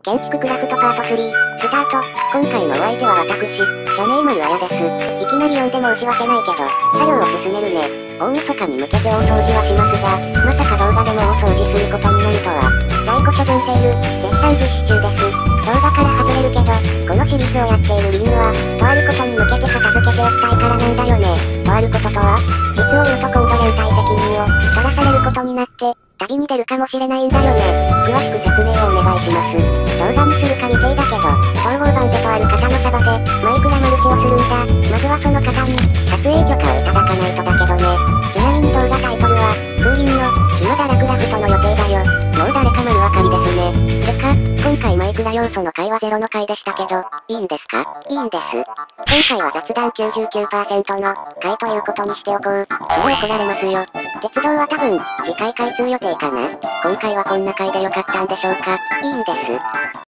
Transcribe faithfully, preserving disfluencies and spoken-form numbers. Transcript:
建築クラフトパートスリー、スタート。今回のお相手は私、社名丸あやです。いきなり呼んで申し訳ないけど、作業を進めるね。大晦日に向けて大掃除はしますが、まさか動画でも大掃除することになるとは。在庫処分セール、絶賛実施中です。動画から外れるけど、このシリーズをやっている理由は、とあることに向けて片付けておきたいからなんだよね。とあることとは、実を言うと今度連帯責任を取らされることになって、旅に出るかもしれないんだよね。詳しく説明をお願いします。動画にするか未定だけど、統合版でとある方のサバで、マイクラマルチをするんだ。まずはその方に、撮影許可をいただかないとだけどね。ちなみに動画タイトルは、風鈴の、島田ラクラフトの予定だよ。もう誰か丸分かりですね。てか、今回マイクラ要素の回はゼロの回でしたけど、いいんですか？いいんです。今回は雑談 きゅうじゅうきゅうパーセント の回ということにしておこう。それ怒られますよ。鉄道は多分、次回開通予定かな？今回はこんな回でよかったんでしょうか？いいんです。